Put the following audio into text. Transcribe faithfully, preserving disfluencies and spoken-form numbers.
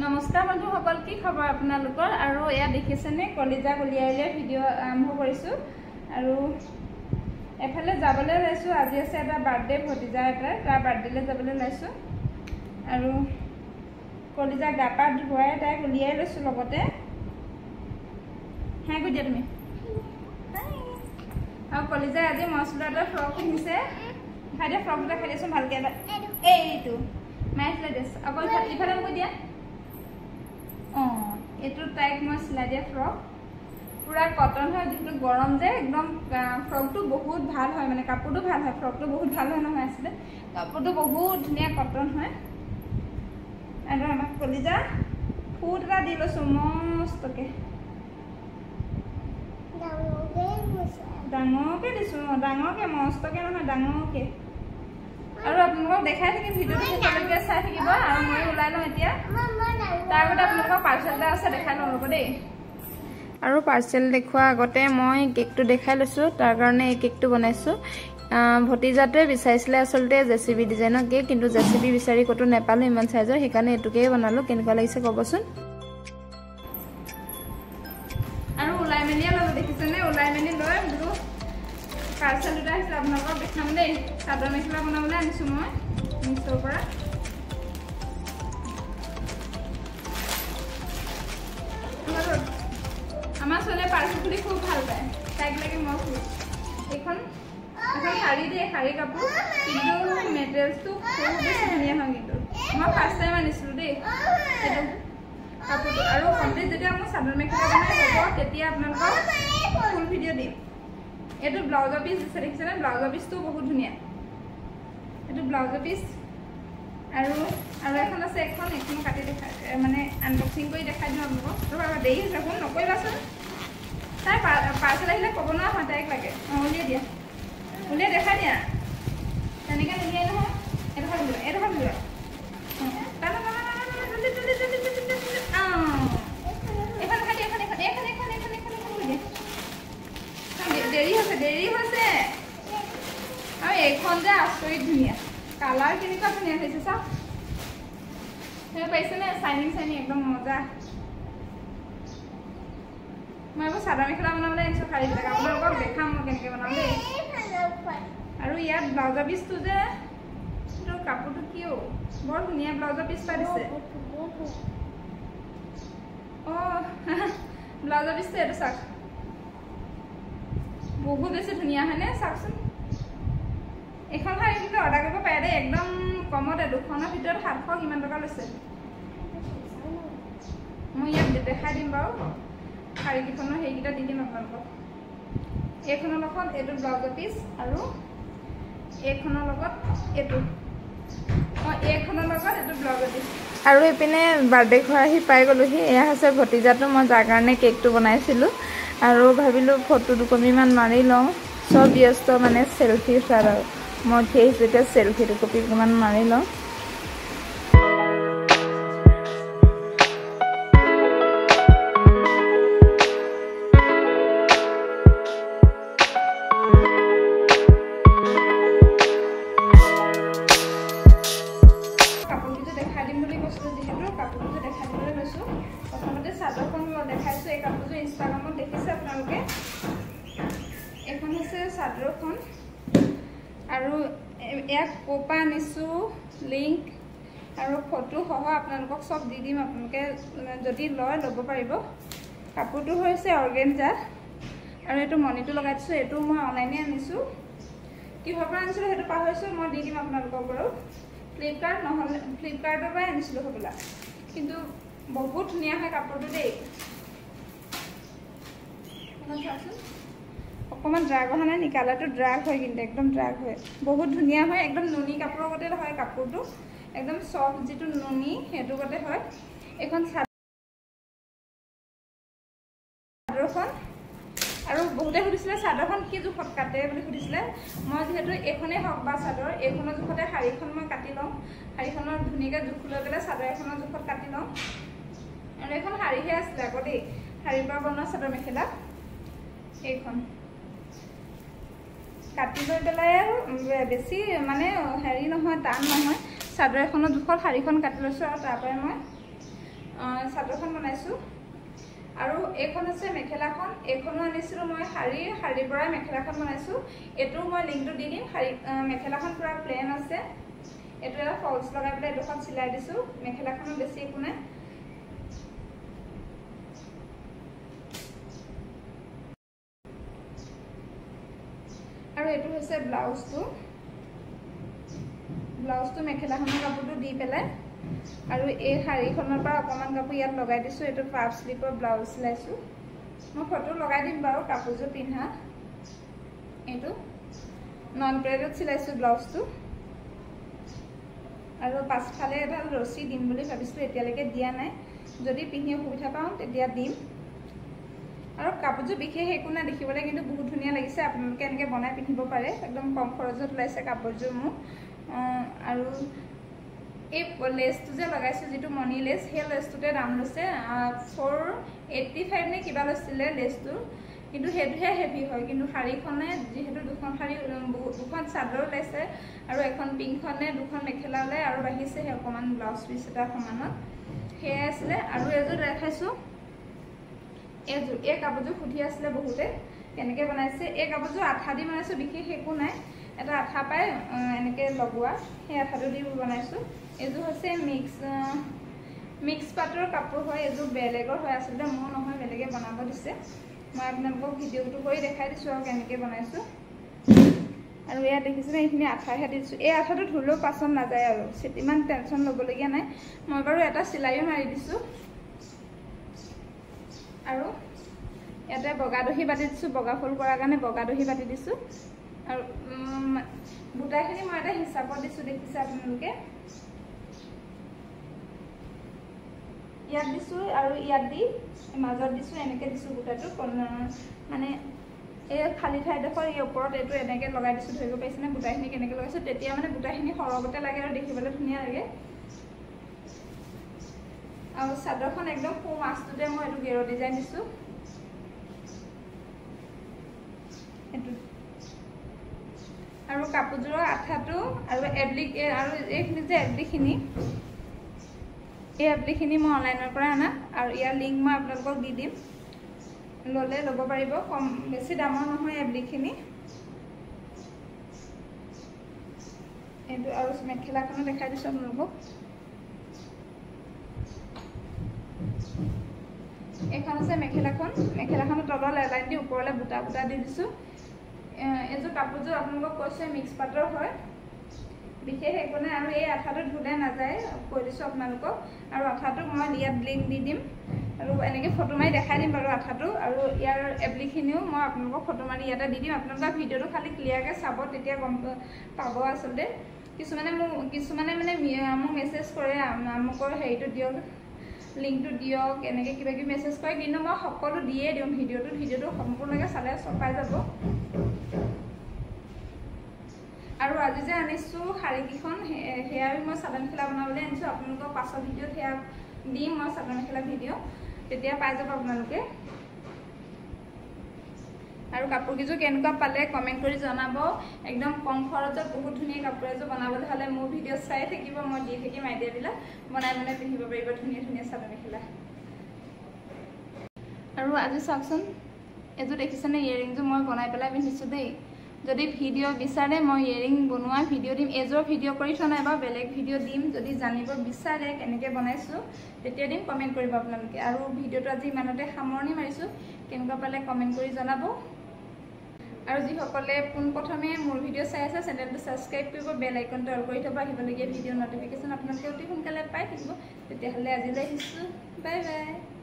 নমস্কাৰ বন্ধুসকল, কি খবৰ আপোনালোকৰ? আৰু এয়া দেখিছেনে কলিজা কলিয়াইলে ভিডিঅ' আৰম্ভ কৰিছোঁ। আৰু এফালে যাবলৈ লৈছোঁ। আজি আছে এটা বাৰ্থডে ভতিজা এটাৰ, তাৰ বাৰ্থডেলৈ যাবলৈ লৈছোঁ। আৰু কলিজা গা পা ধুৱাই তাইক উলিয়াই লৈছোঁ লগতে। হাই কৈ দিয়া তুমি। আৰু কলিজাই আজি মচলা এটা ফ্ৰক পিন্ধিছে। খাই দিয়া, ফ্ৰক এটা খাই দিয়াচোন ভালকৈ এবাৰ। এইটো মায়ে চিলাই দিছ আকৌ ইফালে ইফালে কৈ দিয়া। অঁ, এইটো তাইক মই চিলাই দিয়া ফ্ৰক, পূৰা কটন হয়, যিহেতু গৰম যে একদম ফ্ৰকটো বহুত ভাল হয়, মানে কাপোৰটো ভাল হয়, ফ্ৰকটো বহুত ভাল হয় নহয় আছিলে, কাপোৰটো বহুত ধুনীয়া কটন হয়। আৰু আমাক কলিজা ফুট এটা দি লৈছোঁ মস্তকৈ, ডাঙৰকৈ দিছোঁ, ডাঙৰকৈ মস্তকৈ নহয়, ডাঙৰকৈ। আৰু আপোনালোকক দেখাই থাকিম, ভিডিঅ'টো শেষলৈকে চাই থাকিব। আৰু মই ওলাই লওঁ এতিয়া। তাৰ আগতে আপোনালোকৰ পাৰ্চেল এটা আছে, দেখাই লওঁ ৰ'ব দেই। আৰু পাৰ্চেল দেখুওৱাৰ আগতে মই কেকটো দেখাই লৈছোঁ। তাৰ কাৰণে এই কেকটো বনাইছোঁ। ভতিজাটোৱে বিচাৰিছিলে আচলতে জে চি বি ডিজাইনৰ কেক, কিন্তু জে চি বি বিচাৰি ক'তো নাপালোঁ ইমান চাইজৰ, সেইকাৰণে এইটোকেই বনালোঁ। কেনেকুৱা লাগিছে ক'বচোন। আৰু ওলাই মেলিয়ে ল'লোঁ, দেখিছেনে? ওলাই মেলি লৈ বোলো পাৰ্চেল দুটা আহিছিলে, আপোনালোকক দেখাম দেই। চাদৰ মেখেলা বনাবলৈ আনিছোঁ মই মিছ'ৰ পৰা। আমাৰ ছোৱালীয়ে পাৰ্চেল খুলি খুব ভাল পায়, তাইক লাগে মই খুলি। এইখন এখন শাড়ী দিয়ে, শাড়ী কাপোৰ, কিন্তু মেটেৰিয়েলছটো খুব বেছি ধুনীয়া হয়। কিন্তু মই ফাৰ্ষ্ট টাইম আনিছিলোঁ দেই সেইটো কাপোৰটো। আৰু কমপ্লিট যেতিয়া মোৰ চাদৰ মেখেলা বনাই হ'ব, তেতিয়া আপোনালোকক ফুল ভিডিঅ' দিম। এইটো ব্লাউজৰ পিচ দিছে, দেখিছেনে? ব্লাউজৰ পিচটো বহুত ধুনীয়া। এইটো ব্লাউজৰ পিচ। আৰু আৰু এখন আছে, এখন এখন কাটি দেখাই মানে আনবক্সিং কৰি দেখাই দিওঁ আপোনালোকক। ৰ'বা, দেৰি হৈছে, ফোন নকৰিবাচোন। তাই পাৰ্চেল আহিলে ক'ব নোৱাৰা হয়, তাইক লাগে। অঁ, উলিয়াই দিয়া, উলিয়াই দেখাই দিয়া। তেনেকৈ উলিয়াই নহয়, এইডোখৰ উলিয়াই, এইডোখৰ উলিয়াই। দেৰি হৈছে, দেৰি হৈছে। আৰু এইখন যে আচৰিত ধুনীয়া, কালাৰ কেনেকুৱা ধুনীয়া হৈছে চাওক। সেই পাইছেনে? চাইনিং চাইনিং একদম মজা। মই এইবোৰ চাদৰ মেখেলা বনাবলৈ আনিছোঁ, শাড়ীবিলাক আপোনালোকক দেখাম মই কেনেকৈ বনাম দেই। আৰু ইয়াত ব্লাউজৰ পিচটো যে, সেইটো কাপোৰটো কিয় বৰ ধুনীয়া ব্লাউজৰ পিচ এটা দিছে। অঁ, ব্লাউজৰ পিচটো এইটো চাওক, বহুত বেছি ধুনীয়া হয়নে? চাওকচোন। এইখন শাড়ী কিন্তু অৰ্ডাৰ কৰিব পাৰে দেই, একদম কমতে, দুখনৰ ভিতৰত সাতশ কিমান টকা লৈছে। মই ইয়াত দেখাই দিম বাৰু, শাড়ীকেইখনৰ সেইকেইটা দি দিম আপোনালোকক। এইখনৰ লগত এইটো ব্লাউজৰ পিচ, আৰু এইখনৰ লগত এইটো, অঁ এইখনৰ লগত এইটো ব্লাউজৰ পিচ। আৰু এইপিনে বাৰ্থডে ঘৰ আহি পাই গ'লোহি। এয়া হৈছে ভতিজাটো, মই যাৰ কাৰণে কেকটো বনাইছিলোঁ। আৰু ভাবিলোঁ ফটো দুকপিমান মাৰি লওঁ, চব ব্যস্ত মানে চেলফি উঠাত। আৰু মই উঠি আহিছোঁ এতিয়া, চেলফি দুকপি অকণমান মাৰি লওঁ। কাপোৰকেইযোৰ দেখাই দিম বুলি কৈছিলোঁ, যিহেতু কাপোৰকেইযোৰ দেখাই দিবলৈ লৈছোঁ। প্ৰথমতে চাদৰখন দেখাইছোঁ। এই কাপোৰযোৰ ইনষ্টাগ্ৰামত দেখিছে আপোনালোকে। এইখন হৈছে চাদৰখন। আৰু ইয়াক ক'ৰ পৰা আনিছোঁ, লিংক আৰু ফটো সহ আপোনালোকক চব দি দিম। আপোনালোকে যদি লয় ল'ব পাৰিব। কাপোৰটো হৈছে অৰ্গেঞ্জা, আৰু এইটো মণিটো লগাই দিছোঁ। এইটো মই অনলাইনে আনিছোঁ, কিহৰ পৰা আনিছিলোঁ সেইটো পাহৰিছোঁ, মই দি দিম আপোনালোকক বাৰু। ফ্লিপকাৰ্ট নহ'লে ফ্লিপকাৰ্টৰ পৰাই আনিছিলোঁ হ'বলা, কিন্তু বহুত ধুনীয়া হয় কাপোৰটো দেই। চাওকচোন, অকণমান ড্ৰাগ অহা নাই নেকি? কালাৰটো ড্ৰাগ হয়, কিন্তু একদম ড্ৰাগ হয়, বহুত ধুনীয়া হয়। একদম নুনি কাপোৰৰ গতে হয় কাপোৰটো, একদম চফ্ট যিটো নুনি সেইটো গতে হয়। এইখন চাদৰখন, আৰু বহুতে সুধিছিলে চাদৰখন কি জোখত কাটে বুলি সুধিছিলে। মই যিহেতু এইখনেই হওক বা চাদৰ, এইখনৰ জোখতে শাড়ীখন মই কাটি লওঁ। শাড়ীখনৰ ধুনীয়াকৈ জোখ লৈ পেলাই চাদৰ এখনৰ জোখত কাটি লওঁ। আৰু এইখন শাড়ীহে আছিলে আকৌ দেই, শাড়ীৰ পৰা বনোৱা চাদৰ মেখেলা। এইখন কাটি লৈ পেলাই আৰু বেছি মানে হেৰি নহয়, টান নহয়, চাদৰ এখনৰ জোখত শাড়ীখন কাটি লৈছোঁ। আৰু তাৰ পৰাই মই চাদৰখন বনাইছোঁ আৰু এইখন আছে মেখেলাখন এইখনো আনিছিলোঁ মই শাৰী শাৰীৰ পৰাই মেখেলাখন বনাইছোঁ এইটো মই লিংকটো দি দিম শাৰী মেখেলাখন পুৰা প্লেন আছে এইটো এটা ফলছ লগাই পেলাই এইটোখন চিলাই দিছোঁ মেখেলাখনো বেছি একো নাই আৰু এইটো হৈছে ব্লাউজটো ব্লাউজটো মেখেলাখনৰ কাপোৰটো দি পেলাই আৰু এই শাৰীখনৰ পৰা অকণমান কাপোৰ ইয়াত লগাই দিছোঁ এইটো পাফ স্লিপৰ ব্লাউজ চিলাইছোঁ মই ফটো লগাই দিম বাৰু কাপোৰযোৰ পিন্ধা এইটো নন প্ৰেডত চিলাইছোঁ ব্লাউজটো আৰু পাছফালে এডাল ৰছী দিম বুলি ভাবিছিলোঁ এতিয়ালৈকে দিয়া নাই যদি পিন্ধি সুবিধা পাওঁ তেতিয়া দিম আৰু কাপোৰযোৰ বিশেষ একো নাই দেখিবলৈ কিন্তু বহুত ধুনীয়া লাগিছে আপোনালোকে এনেকৈ বনাই পিন্ধিব পাৰে একদম কম খৰচত ওলাইছে কাপোৰযোৰ মোৰ আৰু এই লেছটো যে লগাইছোঁ যিটো মণি লেছ সেই লেছটোতে দাম লৈছে ফ'ৰ এইট্টি ফাইভ নে কিবা লৈছিলে লেছটো কিন্তু সেইটোহে হেভি হয় কিন্তু শাৰীখনে যিহেতু দুখন শাৰী দুখন চাদৰ ওলাইছে আৰু এখন পিংখনে দুখন মেখেলা ওলাই আৰু বাঢ়িছে সেই অকণমান ব্লাউজ পিচ এটা সমানত সেয়াই আছিলে আৰু এযোৰ দেখাইছোঁ এইযোৰ এই কাপোৰযোৰ সুধি আছিলে বহুতে কেনেকৈ বনাইছে এই কাপোৰযোৰ আঠা দি বনাইছোঁ বিশেষ একো নাই এটা আঠা পাই এনেকৈ লগোৱা সেই আঠাটো দি বনাইছোঁ এইযোৰ হৈছে মিক্স মিক্স পাটৰ কাপোৰ হয় এইযোৰ বেলেগৰ হয় আচলতে মোৰ নহয় বেলেগে বনাব দিছে মই আপোনালোকক ভিডিঅ'টো কৰি দেখাই দিছোঁ আৰু কেনেকৈ বনাইছোঁ আৰু ইয়াত দেখিছোঁ এইখিনি আঠাহে দিছোঁ এই আঠাটো ধুলেও পাচন নাযায় আৰু ইমান টেনশ্যন ল'বলগীয়া নাই মই বাৰু এটা চিলাইও মাৰি দিছোঁ আৰু ইয়াতে বগা দহি বাতি দিছোঁ বগা ফুল কৰাৰ কাৰণে বগা দহি বাতি দিছোঁ আৰু বুটাখিনি মই এটা হিচাপত দিছোঁ দেখিছে আপোনালোকে ইয়াত দিছোঁ আৰু ইয়াত দি মাজত দিছোঁ এনেকৈ দিছোঁ বুটাটো মানে এই খালী ঠাইডোখৰ এই ওপৰত এইটো এনেকৈ লগাই দিছোঁ ধৰিব পাৰিছেনে বুটাখিনি কেনেকৈ লগাইছোঁ তেতিয়া মানে বুটাখিনি সৰহতে লাগে আৰু দেখিবলৈ ধুনীয়া লাগে আৰু চাদৰখন একদম সু মাছটোতে মই এইটো গেৰ ডিজাইন দিছোঁ এইটো আৰু কাপোৰযোৰৰ আঠাটো আৰু এব্লিক আৰু এইখিনি যে এব্লিকখিনি এই এব্লিকখিনি মই অনলাইনৰ পৰা অনা আৰু ইয়াৰ লিংক মই আপোনালোকক দি দিম ল'লে ল'ব পাৰিব কম বেছি দামৰ নহয় এব্লিকখিনি এইটো আৰু মেখেলাখনো দেখাই দিছোঁ আপোনালোকক এইখন আছে মেখেলাখন মেখেলাখনৰ তলৰ লাইন দি ওপৰলৈ বুটা বুটা দি দিছোঁ এইযোৰ কাপোৰযোৰ আপোনালোকক কৈছে মিক্স পাটৰ হয় বিশেষ একো নাই আৰু এই আঠাটো ধুলে নাযায় কৈ দিছোঁ আপোনালোকক আৰু আঠাটো মই ইয়াত লিংক দি দিম আৰু এনেকৈ ফটো মাৰি দেখাই দিম বাৰু আঠাটো আৰু ইয়াৰ এপ্লিকখিনিও মই আপোনালোকক ফটো মাৰি ইয়াতে দি দিম আপোনালোকৰ ভিডিঅ'টো খালি ক্লিয়াৰকৈ চাব তেতিয়া গম পাব আচলতে কিছুমানে মোক কিছুমানে মানে মোক মেছেজ কৰে আমুকৰ হেৰিটো দিয়ক লিংকটো দিয়ক এনেকৈ কিবা কিবি মেছেজ কৰে কিন্তু মই সকলো দিয়ে দিওঁ ভিডিঅ'টো ভিডিঅ'টো সম্পূৰ্ণকৈ চালে চব পাই যাব আৰু আজি যে আনিছোঁ শাৰীকেইখন সেয়া মই চাদৰ মেখেলা বনাবলৈ আনিছোঁ আপোনালোকৰ পাছৰ ভিডিঅ'ত সেয়া দিম মই চাদৰ মেখেলা ভিডিঅ' তেতিয়া পাই যাব আপোনালোকে আৰু কাপোৰকেইযোৰ কেনেকুৱা পালে কমেণ্ট কৰি জনাব একদম কম খৰচত বহুত ধুনীয়া কাপোৰ এযোৰ বনাবলৈ হ'লে মোৰ ভিডিঅ' চাই থাকিব মই দি থাকিম আইডিয়াবিলাক বনাই বনাই পিন্ধিব পাৰিব ধুনীয়া ধুনীয়া চাদৰ মেখেলা আৰু আজি চাওকচোন এইযোৰ দেখিছেনে ইয়েৰিংযোৰ মই বনাই পেলাই পিন্ধিছোঁ দেই যদি ভিডিঅ' বিচাৰে মই ইয়েৰিং বনোৱা ভিডিঅ' দিম এযোৰ ভিডিঅ' কৰি থোৱা নাই বা বেলেগ ভিডিঅ' দিম যদি জানিব বিচাৰে কেনেকৈ বনাইছোঁ তেতিয়া দিম কমেণ্ট কৰিব আপোনালোকে আৰু ভিডিঅ'টো আজি ইমানতে সামৰণি মাৰিছোঁ কেনেকুৱা পালে কমেণ্ট কৰি জনাব আৰু যিসকলে পোনপ্ৰথমে মোৰ ভিডিঅ' চাই আছে চেনেলটো ছাবস্ক্ৰাইব কৰিব বেল আইকনটো অল কৰি থ'ব আহিবলগীয়া ভিডিঅ' নটিফিকেশ্যন আপোনালোকে অতি সোনকালে পাই থাকিব তেতিয়াহ'লে আজিলৈ আহিছোঁ বাই বাই